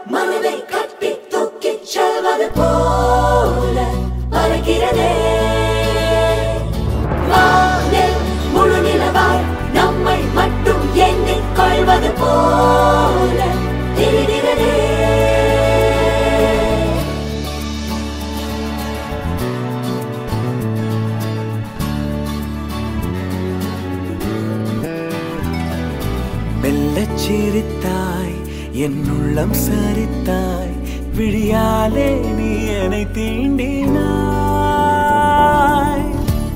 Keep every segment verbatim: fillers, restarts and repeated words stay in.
மனதை கட்டி தூக்கிச் செல்வது போல பறக்கிறதே. வானில் முழு நிலவாய் நம்மை மட்டும் எண்ணிக் கொள்வது போல தெரிகிறதே. மெல்லச் சிரித்தாய் என் உள்ளம் சரித்தாய் விழியாலே நீ என்னை தீண்டினாய்.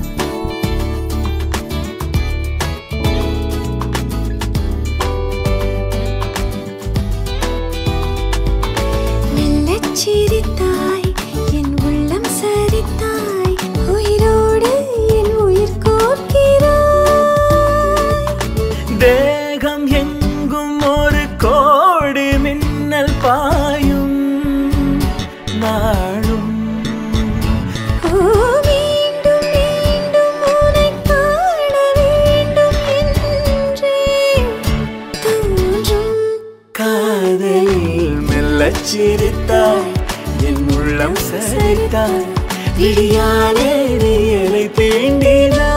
மெல்லச் சிரித்தாய் என் உள்ளம் சரித்தாய் உயிரோடு என் உயிர் கோர்க்கிறாய். தேகம் எங்கும் ஒரு கோடி மின்னல் பாயும் நாளும் மீண்டும் மீண்டும் உன்னை காண வேண்டும் என்றே தோன்றும் காதலில் மெல்லச் சிரித்தாய் என் உள்ளம் சரித்தாய் விழியாலே நீ என்னை தீண்டினாய்.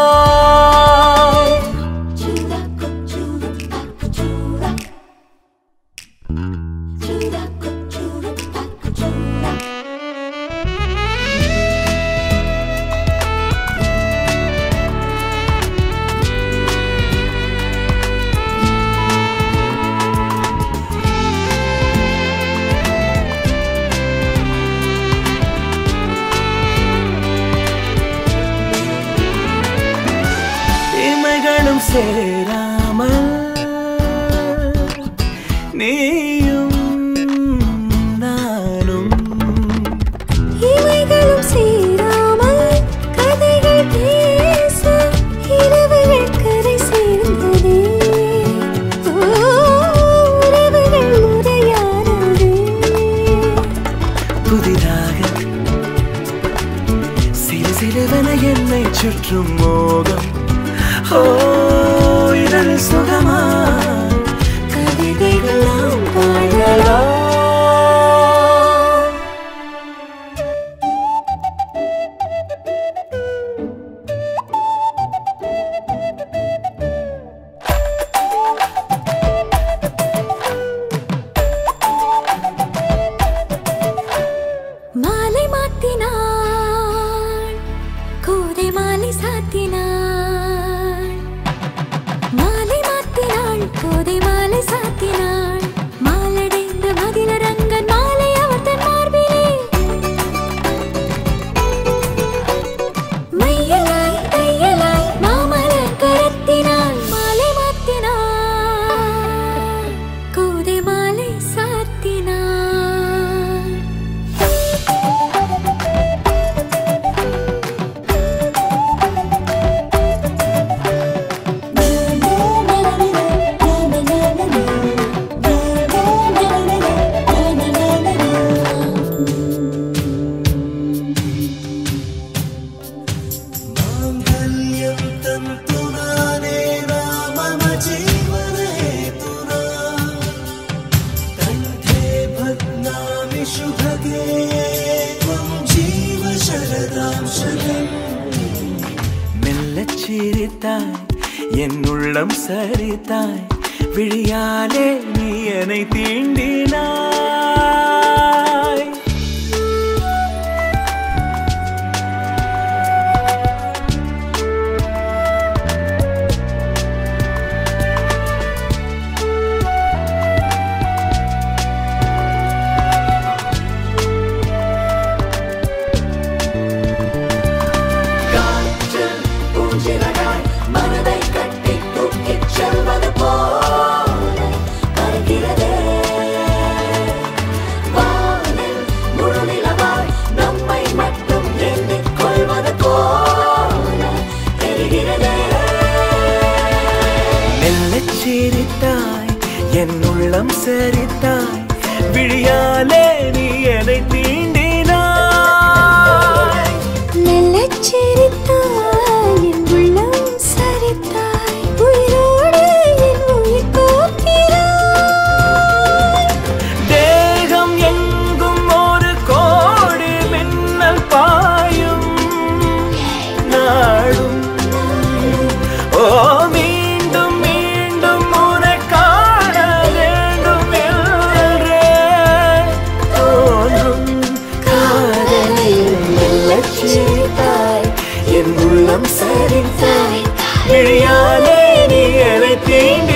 இமைகளும் சேராமல் நீயும் நானும் இமைகளும் சேராமல் கதைகள் பேச இரவுகள் கரை சேர்ந்ததே. உறவுகள் முறையானதே. புதிதாக சிறு சிறுவன என்னை சுற்றும் மோகம். ஓ இதழ் சுகமா கவிதைகள் நாம் பாடலாம். மாலை மாத்தினாள் கோதை மாலை சாத்தினாள். மாலை மாத்தினாள் கோதை மாலை சாத்தினாள். மாலடைந்த மதிலரங்கன் மாலை அவர் தன் மார்பிலே மையலாய் தையலாய் மாமலர் கரத்தினாள். மாலை மாத்தினாள் கோதை மாலை சாத்தினாள். மெல்லச் சிரித்தாய் என் உள்ளம் சரித்தாய் விழியாலே நீ என்னை தீண்டினாய். மனதை கட்டி தூக்கிச் செல்வது போல பறக்கிறதே. வானில் முழு நிலவாய் நம்மை மட்டும் எண்ணிக் கொள்வது போல தெரிகிறதே. மெல்லச் சிரித்தாய் என் உள்ளம் சரித்தாய் விழியாலே நீ என்னை தீண்டினாய். மெல்லச் சிரித்தாய் என் உள்ளம் சரித்தாய் உயிரோடு என் உயிர் கோர்க்கிறாய். உள்ளம் சரித்தாய் விழியாலே நீ என்னை தீண்டி